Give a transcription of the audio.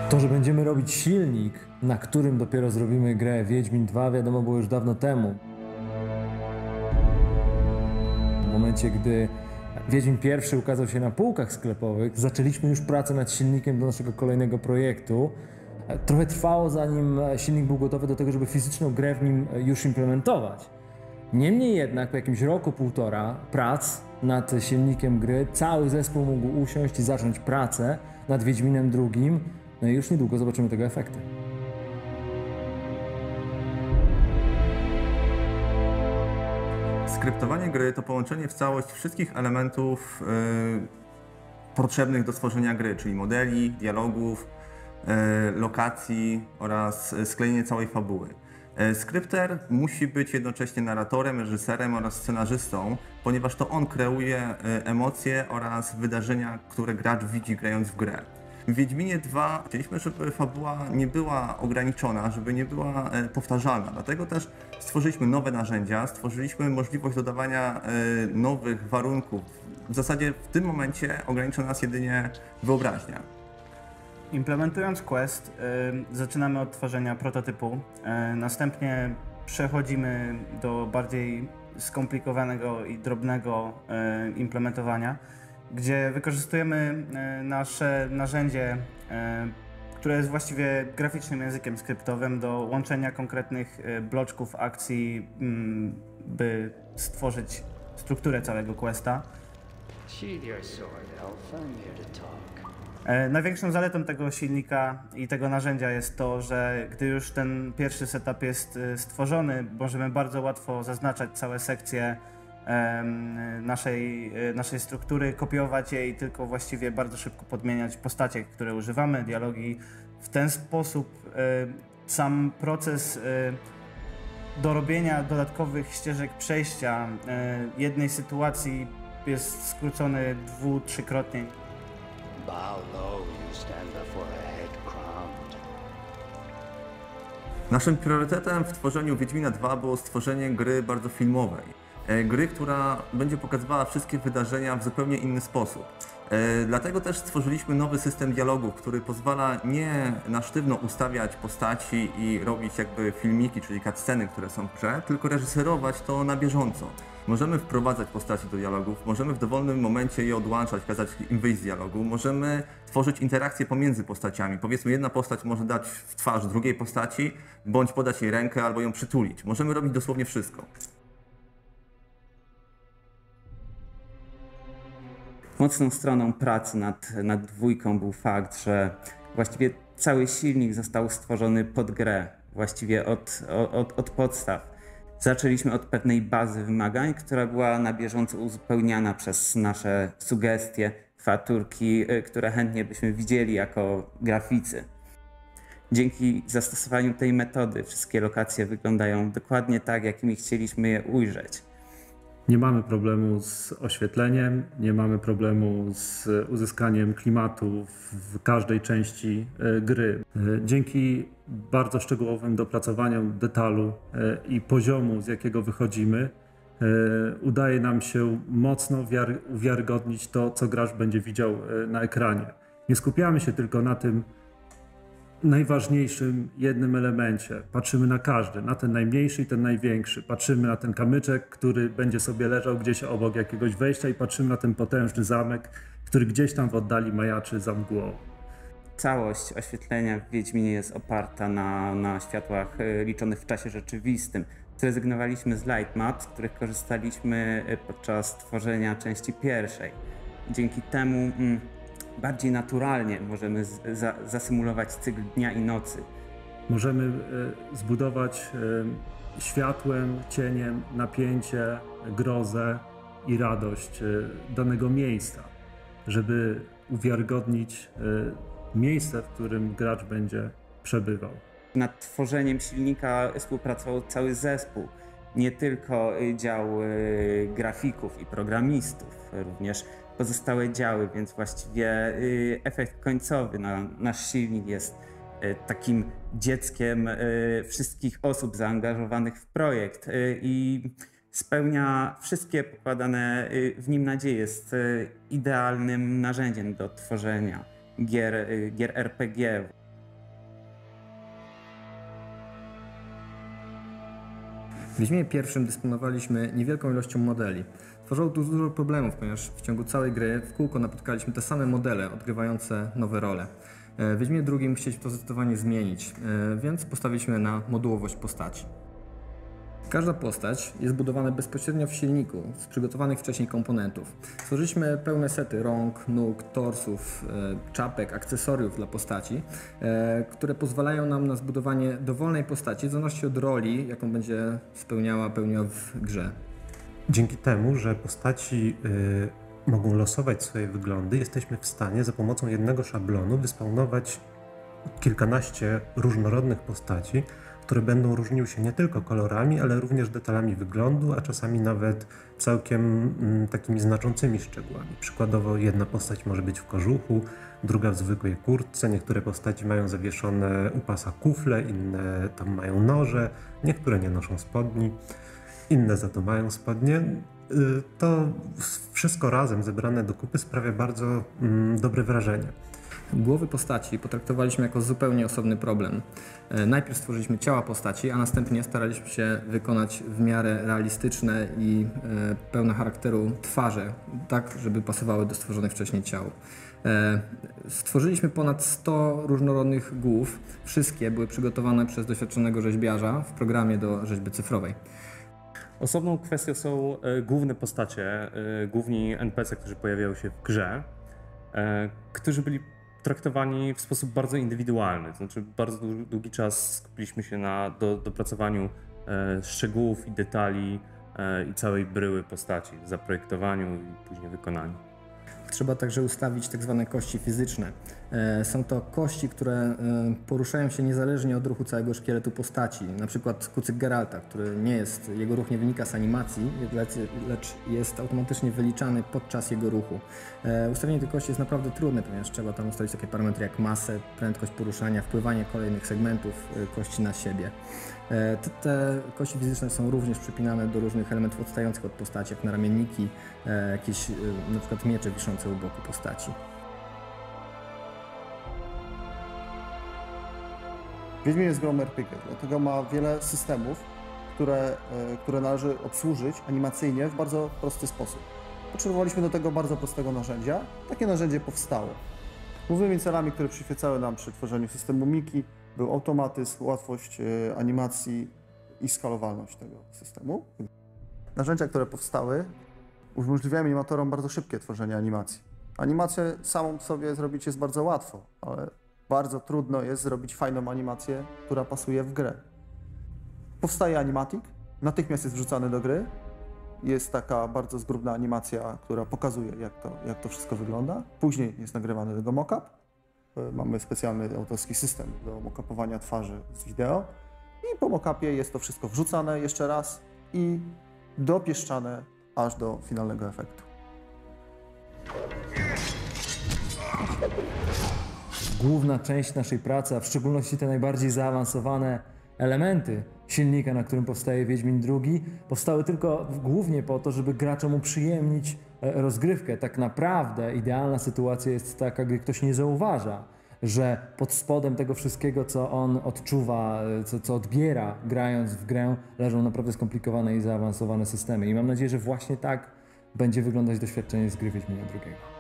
To, że będziemy robić silnik, na którym dopiero zrobimy grę Wiedźmin 2, wiadomo było już dawno temu. W momencie, gdy Wiedźmin I ukazał się na półkach sklepowych, zaczęliśmy już pracę nad silnikiem do naszego kolejnego projektu. Trochę trwało, zanim silnik był gotowy do tego, żeby fizyczną grę w nim już implementować. Niemniej jednak po jakimś roku, półtora prac nad silnikiem gry, cały zespół mógł usiąść i zacząć pracę nad Wiedźminem II. No i już niedługo zobaczymy tego efekty. Skryptowanie gry to połączenie w całość wszystkich elementów potrzebnych do stworzenia gry, czyli modeli, dialogów, lokacji oraz sklejenie całej fabuły. Skrypter musi być jednocześnie narratorem, reżyserem oraz scenarzystą, ponieważ to on kreuje emocje oraz wydarzenia, które gracz widzi grając w grę. W Wiedźminie 2 chcieliśmy, żeby fabuła nie była ograniczona, żeby nie była powtarzalna. Dlatego też stworzyliśmy nowe narzędzia, stworzyliśmy możliwość dodawania nowych warunków. W zasadzie w tym momencie ogranicza nas jedynie wyobraźnia. Implementując Quest, zaczynamy od tworzenia prototypu. Następnie przechodzimy do bardziej skomplikowanego i drobnego implementowania, gdzie wykorzystujemy nasze narzędzie, które jest właściwie graficznym językiem skryptowym do łączenia konkretnych bloczków akcji, by stworzyć strukturę całego questa. Największą zaletą tego silnika i tego narzędzia jest to, że gdy już ten pierwszy setup jest stworzony, możemy bardzo łatwo zaznaczać całe sekcje naszej struktury, kopiować je i tylko właściwie bardzo szybko podmieniać postacie, które używamy, dialogi. W ten sposób sam proces dorobienia dodatkowych ścieżek przejścia jednej sytuacji jest skrócony dwu-trzykrotnie. Naszym priorytetem w tworzeniu Wiedźmina 2 było stworzenie gry bardzo filmowej. Gry, która będzie pokazywała wszystkie wydarzenia w zupełnie inny sposób. Dlatego też stworzyliśmy nowy system dialogów, który pozwala nie na sztywno ustawiać postaci i robić jakby filmiki, czyli cutsceny, które są w grze, tylko reżyserować to na bieżąco. Możemy wprowadzać postaci do dialogów, możemy w dowolnym momencie je odłączać, kazać im wyjść z dialogu, możemy tworzyć interakcje pomiędzy postaciami. Powiedzmy, jedna postać może dać w twarz drugiej postaci, bądź podać jej rękę albo ją przytulić. Możemy robić dosłownie wszystko. Mocną stroną pracy nad dwójką był fakt, że właściwie cały silnik został stworzony pod grę, właściwie od podstaw. Zaczęliśmy od pewnej bazy wymagań, która była na bieżąco uzupełniana przez nasze sugestie, featurki, które chętnie byśmy widzieli jako graficy. Dzięki zastosowaniu tej metody wszystkie lokacje wyglądają dokładnie tak, jakimi chcieliśmy je ujrzeć. Nie mamy problemu z oświetleniem, nie mamy problemu z uzyskaniem klimatu w każdej części gry. Dzięki bardzo szczegółowym dopracowaniom detalu i poziomu, z jakiego wychodzimy, udaje nam się mocno uwiarygodnić to, co gracz będzie widział na ekranie. Nie skupiamy się tylko na tym najważniejszym jednym elemencie. Patrzymy na każdy, na ten najmniejszy i ten największy. Patrzymy na ten kamyczek, który będzie sobie leżał gdzieś obok jakiegoś wejścia i patrzymy na ten potężny zamek, który gdzieś tam w oddali majaczy za mgłą. Całość oświetlenia w Wiedźminie jest oparta na światłach liczonych w czasie rzeczywistym. Zrezygnowaliśmy z light map, z których korzystaliśmy podczas tworzenia części pierwszej. Dzięki temu bardziej naturalnie możemy zasymulować cykl dnia i nocy. Możemy zbudować światłem, cieniem, napięcie, grozę i radość danego miejsca, żeby uwiarygodnić miejsce, w którym gracz będzie przebywał. Nad tworzeniem silnika współpracował cały zespół. Nie tylko dział grafików i programistów, również pozostałe działy, więc właściwie efekt końcowy na nasz silnik jest takim dzieckiem wszystkich osób zaangażowanych w projekt i spełnia wszystkie pokładane w nim nadzieje. Jest idealnym narzędziem do tworzenia gier RPG. W Wiedźminie pierwszym dysponowaliśmy niewielką ilością modeli. Tworzyło to dużo problemów, ponieważ w ciągu całej gry w kółko napotkaliśmy te same modele odgrywające nowe role. W Wiedźminie drugim chcieliśmy to zdecydowanie zmienić, więc postawiliśmy na modułowość postaci. Każda postać jest budowana bezpośrednio w silniku z przygotowanych wcześniej komponentów. Stworzyliśmy pełne sety rąk, nóg, torsów, czapek, akcesoriów dla postaci, które pozwalają nam na zbudowanie dowolnej postaci w zależności od roli, jaką będzie pełniała w grze. Dzięki temu, że postaci mogą losować swoje wyglądy, jesteśmy w stanie za pomocą jednego szablonu wyspawnować kilkanaście różnorodnych postaci, które będą różniły się nie tylko kolorami, ale również detalami wyglądu, a czasami nawet całkiem takimi znaczącymi szczegółami. Przykładowo jedna postać może być w kożuchu, druga w zwykłej kurtce, niektóre postaci mają zawieszone u pasa kufle, inne tam mają noże, niektóre nie noszą spodni, inne za to mają spodnie. To wszystko razem zebrane do kupy sprawia bardzo dobre wrażenie. Głowy postaci potraktowaliśmy jako zupełnie osobny problem. Najpierw stworzyliśmy ciała postaci, a następnie staraliśmy się wykonać w miarę realistyczne i pełne charakteru twarze, tak żeby pasowały do stworzonych wcześniej ciał. Stworzyliśmy ponad 100 różnorodnych głów. Wszystkie były przygotowane przez doświadczonego rzeźbiarza w programie do rzeźby cyfrowej. Osobną kwestią są główne postacie, główni NPC, którzy pojawiają się w grze, którzy byli traktowani w sposób bardzo indywidualny. To znaczy bardzo długi czas skupiliśmy się na dopracowaniu szczegółów i detali i całej bryły postaci, zaprojektowaniu i później wykonaniu. Trzeba także ustawić tak zwane kości fizyczne. Są to kości, które poruszają się niezależnie od ruchu całego szkieletu postaci. Na przykład kucyk Geralta, jego ruch nie wynika z animacji, lecz jest automatycznie wyliczany podczas jego ruchu. Ustawienie tych kości jest naprawdę trudne, ponieważ trzeba tam ustawić takie parametry jak masę, prędkość poruszania, wpływanie kolejnych segmentów kości na siebie. Te kości fizyczne są również przypinane do różnych elementów odstających od postaci, jak naramienniki, jakieś na przykład miecze wiszące u boku postaci. Wiedźmin jest grą RPG, dlatego ma wiele systemów, które należy obsłużyć animacyjnie w bardzo prosty sposób. Potrzebowaliśmy do tego bardzo prostego narzędzia. Takie narzędzie powstało. Głównymi celami, które przyświecały nam przy tworzeniu systemu Miki, był automatyzm, łatwość animacji i skalowalność tego systemu. Narzędzia, które powstały, umożliwiają animatorom bardzo szybkie tworzenie animacji. Animację samą sobie zrobić jest bardzo łatwo, ale bardzo trudno jest zrobić fajną animację, która pasuje w grę. Powstaje animatik, natychmiast jest wrzucany do gry. Jest taka bardzo zgrubna animacja, która pokazuje, jak to wszystko wygląda. Później jest nagrywany do tego mockup. Mamy specjalny autorski system do mockupowania twarzy z wideo. I po mockupie jest to wszystko wrzucane jeszcze raz i dopieszczane aż do finalnego efektu. Główna część naszej pracy, a w szczególności te najbardziej zaawansowane elementy silnika, na którym powstaje Wiedźmin II, powstały tylko głównie po to, żeby graczom uprzyjemnić rozgrywkę. Tak naprawdę idealna sytuacja jest taka, gdy ktoś nie zauważa, że pod spodem tego wszystkiego, co on odczuwa, co odbiera grając w grę, leżą naprawdę skomplikowane i zaawansowane systemy. I mam nadzieję, że właśnie tak będzie wyglądać doświadczenie z gry Wiedźmina II.